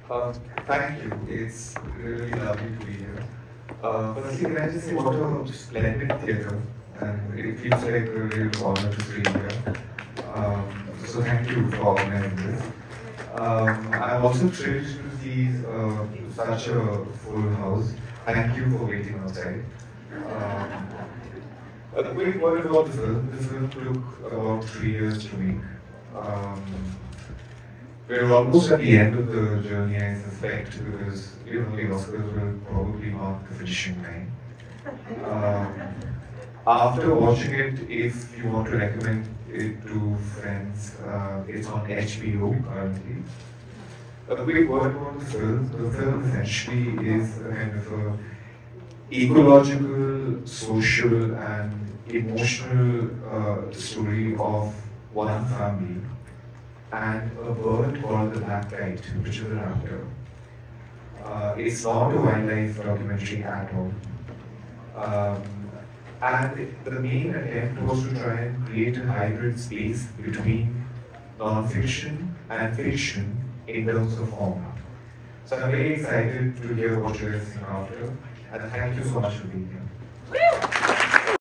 Thank you. It's really lovely to be here. Firstly, can I just say what a splendid theatre, and it feels like a real honor to be here. So thank you for organizing this. I'm also thrilled to see such a full house. Thank you for waiting outside. A quick word about the film. The film took about 3 years to make. We're almost at the end of the journey, I suspect, because the Oscars will probably mark the finishing line. After watching it, if you want to recommend it to friends, it's on HBO currently. A quick word about the film. The film essentially is a kind of a ecological, social, and emotional story of one family and a bird called the black kite, which is a raptor. It's not a wildlife documentary at all. And the main attempt was to try and create a hybrid space between non-fiction and fiction in terms of format. So I'm very excited to hear what you're listening after, and thank you so much for being here.